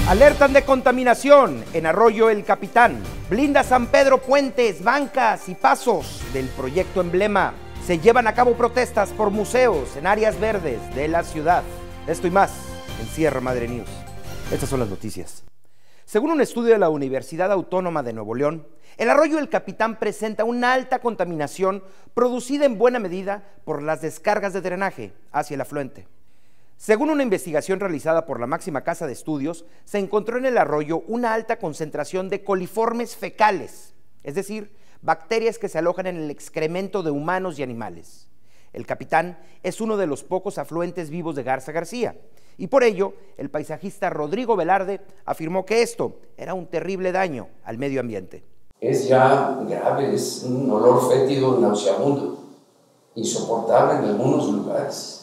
Alertan de contaminación en Arroyo El Capitán. Blinda San Pedro puentes, bancas y pasos del proyecto Emblema. Se llevan a cabo protestas por museos en áreas verdes de la ciudad. Esto y más en Sierra Madre News. Estas son las noticias. Según un estudio de la Universidad Autónoma de Nuevo León, el Arroyo El Capitán presenta una alta contaminación producida en buena medida por las descargas de drenaje hacia el afluente. Según una investigación realizada por la máxima casa de estudios, se encontró en el arroyo una alta concentración de coliformes fecales, es decir, bacterias que se alojan en el excremento de humanos y animales. El Capitán es uno de los pocos afluentes vivos de Garza García, y por ello, el paisajista Rodrigo Velarde afirmó que esto era un terrible daño al medio ambiente. Es ya grave, es un olor fétido, nauseabundo, insoportable en algunos lugares.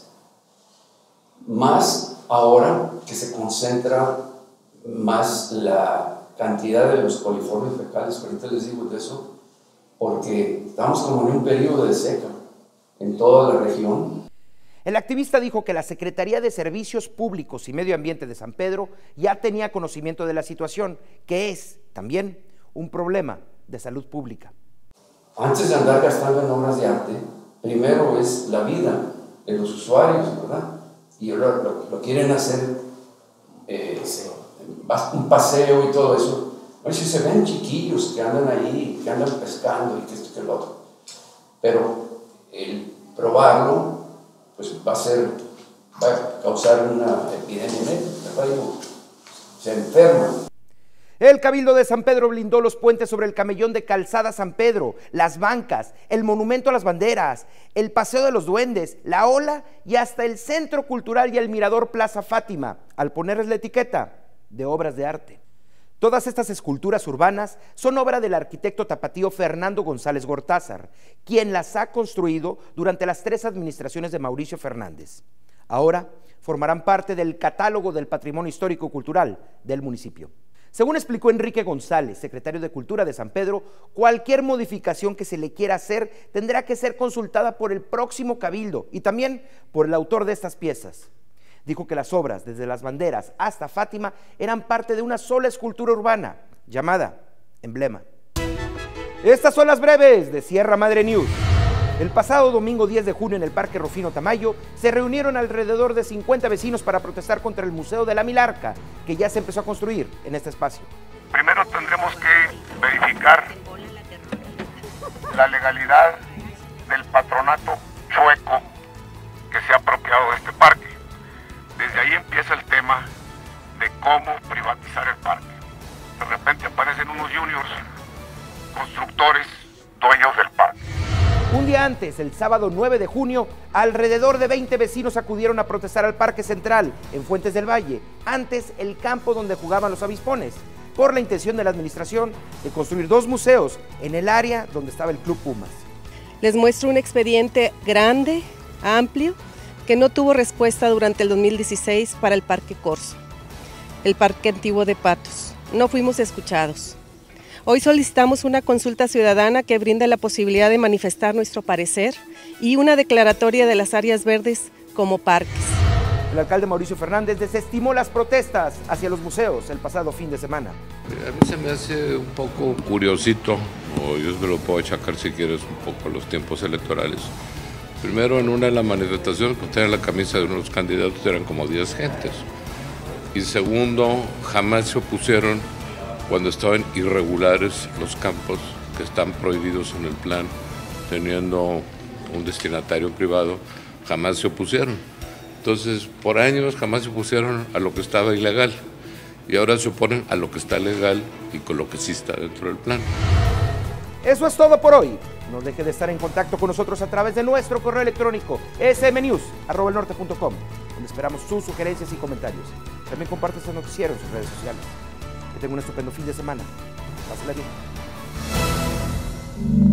Más ahora que se concentra más la cantidad de los coliformes fecales, ahorita les digo de eso, porque estamos como en un periodo de seca en toda la región. El activista dijo que la Secretaría de Servicios Públicos y Medio Ambiente de San Pedro ya tenía conocimiento de la situación, que es también un problema de salud pública. Antes de andar gastando en obras de arte, primero es la vida de los usuarios, ¿verdad? Y ahora lo quieren hacer un paseo y todo eso. Bueno, si se ven chiquillos que andan ahí, que andan pescando y que esto y que lo otro, pero el probarlo pues va a causar una epidemia, ¿verdad? Se enferma. El Cabildo de San Pedro blindó los puentes sobre el camellón de Calzada San Pedro, las bancas, el monumento a las banderas, el Paseo de los Duendes, la Ola y hasta el Centro Cultural y el Mirador Plaza Fátima, al ponerles la etiqueta de obras de arte. Todas estas esculturas urbanas son obra del arquitecto tapatío Fernando González Gortázar, quien las ha construido durante las 3 administraciones de Mauricio Fernández. Ahora formarán parte del catálogo del patrimonio histórico y cultural del municipio. Según explicó Enrique González, secretario de Cultura de San Pedro, cualquier modificación que se le quiera hacer tendrá que ser consultada por el próximo cabildo y también por el autor de estas piezas. Dijo que las obras, desde las banderas hasta Fátima, eran parte de una sola escultura urbana, llamada Emblema. Estas son las breves de Sierra Madre News. El pasado domingo 10 de junio en el Parque Rufino Tamayo se reunieron alrededor de 50 vecinos para protestar contra el Museo de la Milarca, que ya se empezó a construir en este espacio. Primero tendremos que verificar la legalidad del patronato chueco que se ha apropiado de este parque. Desde ahí empieza el tema de cómo privatizar el parque. De repente aparecen unos juniors, constructores, dueños del parque. Un día antes, el sábado 9 de junio, alrededor de 20 vecinos acudieron a protestar al Parque Central, en Fuentes del Valle, antes el campo donde jugaban los avispones, por la intención de la administración de construir 2 museos en el área donde estaba el Club Pumas. Les muestro un expediente grande, amplio, que no tuvo respuesta durante el 2016 para el Parque Corso, el Parque Antiguo de Patos. No fuimos escuchados. Hoy solicitamos una consulta ciudadana que brinda la posibilidad de manifestar nuestro parecer y una declaratoria de las áreas verdes como parques. El alcalde Mauricio Fernández desestimó las protestas hacia los museos el pasado fin de semana. A mí se me hace un poco curiosito, o yo me lo puedo achacar si quieres un poco los tiempos electorales. Primero, en una de las manifestaciones que traían la camisa de uno de los candidatos eran como 10 gentes. Y segundo, jamás se opusieron cuando estaban irregulares los campos que están prohibidos en el plan, teniendo un destinatario privado, jamás se opusieron. Entonces, por años jamás se opusieron a lo que estaba ilegal y ahora se oponen a lo que está legal y con lo que sí está dentro del plan. Eso es todo por hoy. No deje de estar en contacto con nosotros a través de nuestro correo electrónico smnews@elnorte.com, donde esperamos sus sugerencias y comentarios. También comparte este noticiero en sus redes sociales. Que tenga un estupendo fin de semana. Pásala bien.